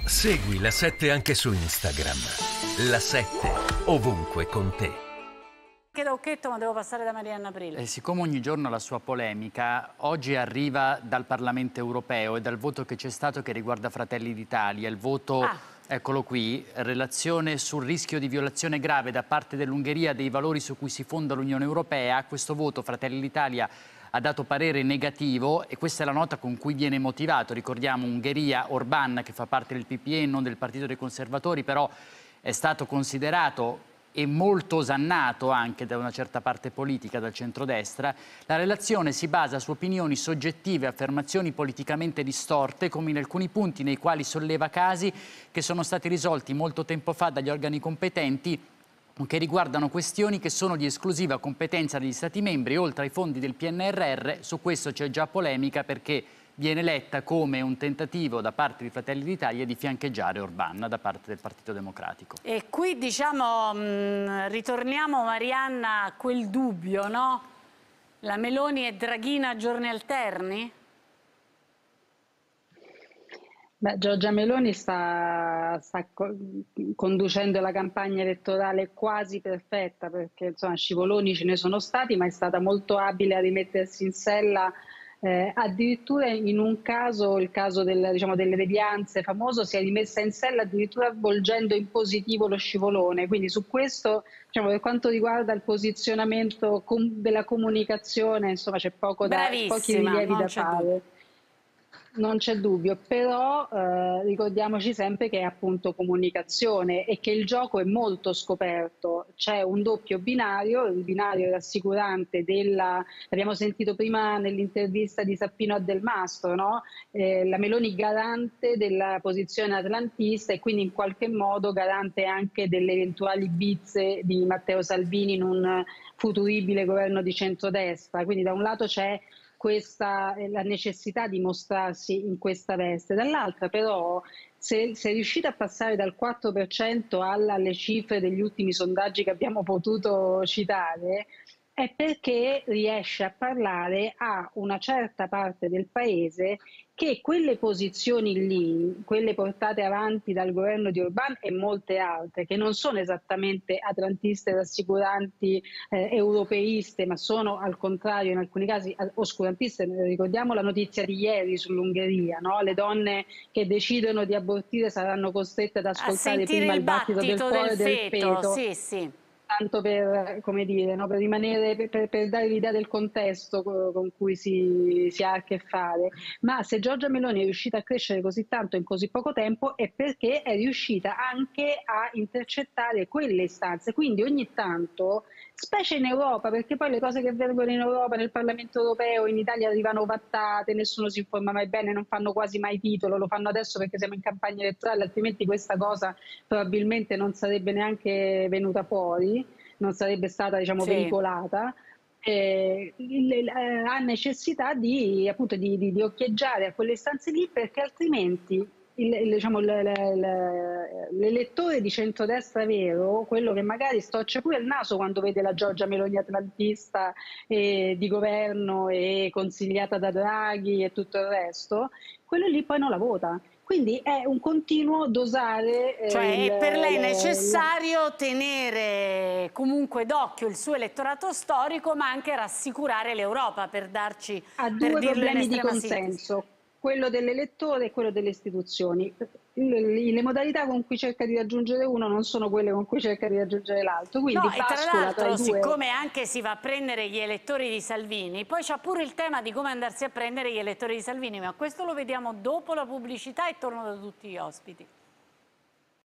Segui la 7 anche su Instagram. La 7 ovunque con te. Che da Occhetto, ma devo passare da Marianna Aprile. Siccome ogni giorno la sua polemica, oggi arriva dal Parlamento europeo e dal voto che c'è stato che riguarda Fratelli d'Italia, il voto, eccolo qui, relazione sul rischio di violazione grave da parte dell'Ungheria dei valori su cui si fonda l'Unione Europea. A questo voto Fratelli d'Italia ha dato parere negativo e questa è la nota con cui viene motivato. Ricordiamo Ungheria, Orbán, che fa parte del PPE, non del Partito dei Conservatori, però è stato considerato e molto osannato anche da una certa parte politica, dal centrodestra. La relazione si basa su opinioni soggettive, affermazioni politicamente distorte, come in alcuni punti nei quali solleva casi che sono stati risolti molto tempo fa dagli organi competenti, che riguardano questioni che sono di esclusiva competenza degli Stati membri, oltre ai fondi del PNRR. Su questo c'è già polemica perché viene letta come un tentativo da parte di Fratelli d'Italia di fiancheggiare Orbán da parte del Partito Democratico. E qui diciamo, ritorniamo Marianna a quel dubbio, no? La Meloni e Draghina a giorni alterni? Beh, Giorgia Meloni sta conducendo la campagna elettorale quasi perfetta, perché insomma scivoloni ce ne sono stati, ma è stata molto abile a rimettersi in sella. Addirittura in un caso, il caso delle devianze famoso, si è rimessa in sella addirittura volgendo in positivo lo scivolone. Quindi su questo, diciamo, per quanto riguarda il posizionamento della comunicazione, insomma c'è pochi rilievi da fare. Non c'è dubbio, però ricordiamoci sempre che è appunto comunicazione e che il gioco è molto scoperto. C'è un doppio binario, il binario rassicurante l'abbiamo sentito prima nell'intervista di Sappino a Del Mastro, no? La Meloni garante della posizione atlantista e quindi in qualche modo garante anche delle eventuali bizze di Matteo Salvini in un futuribile governo di centrodestra. Quindi da un lato c'è la necessità di mostrarsi in questa veste, dall'altra però se è riuscita a passare dal 4% alle cifre degli ultimi sondaggi che abbiamo potuto citare è perché riesce a parlare a una certa parte del paese che quelle posizioni lì, quelle portate avanti dal governo di Orbán e molte altre, che non sono esattamente atlantiste, rassicuranti, europeiste, ma sono al contrario in alcuni casi oscurantiste. Ricordiamo la notizia di ieri sull'Ungheria, no? Le donne che decidono di abortire saranno costrette ad ascoltare prima il battito del cuore e del feto. Sì, sì. Tanto per, come dire, no, per rimanere, per dare l'idea del contesto con cui si ha a che fare. Ma se Giorgia Meloni è riuscita a crescere così tanto in così poco tempo è perché è riuscita anche a intercettare quelle istanze. Quindi ogni tanto, specie in Europa, perché poi le cose che avvengono in Europa, nel Parlamento europeo, in Italia arrivano ovattate, nessuno si informa mai bene, non fanno quasi mai titolo, lo fanno adesso perché siamo in campagna elettorale, altrimenti questa cosa probabilmente non sarebbe neanche venuta fuori. Non sarebbe stata, diciamo, veicolata, ha necessità di occhieggiare a quelle istanze lì, perché altrimenti l'elettore di centrodestra vero, quello che magari storce pure il naso quando vede la Giorgia Meloni atlantista di governo e consigliata da Draghi e tutto il resto, quello lì poi non la vota. Quindi è un continuo dosare. Cioè per lei è necessario tenere comunque d'occhio il suo elettorato storico, ma anche rassicurare l'Europa, per darci, ha per due dirlo problemi in di estrema consenso, sintesi. quello dell'elettore e quello delle istituzioni. Le modalità con cui cerca di raggiungere uno non sono quelle con cui cerca di raggiungere l'altro, quindi No, e tra bascula tra i l'altro, due. siccome anche si va a prendere gli elettori di Salvini, poi c'è pure il tema di come andarsi a prendere gli elettori di Salvini, ma questo lo vediamo dopo la pubblicità e torno da tutti gli ospiti.